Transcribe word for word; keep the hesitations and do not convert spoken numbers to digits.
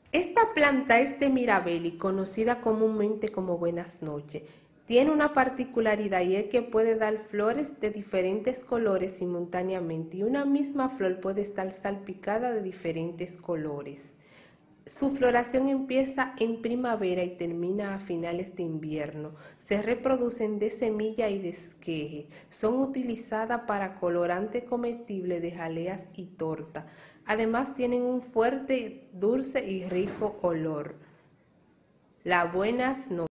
Esta planta es de Mirabelli, conocida comúnmente como buenas noches. Tiene una particularidad y es que puede dar flores de diferentes colores simultáneamente y una misma flor puede estar salpicada de diferentes colores. Su floración empieza en primavera y termina a finales de invierno. Se reproducen de semilla y de esqueje. Son utilizadas para colorante comestible de jaleas y torta. Además tienen un fuerte, dulce y rico olor. Las buenas noches.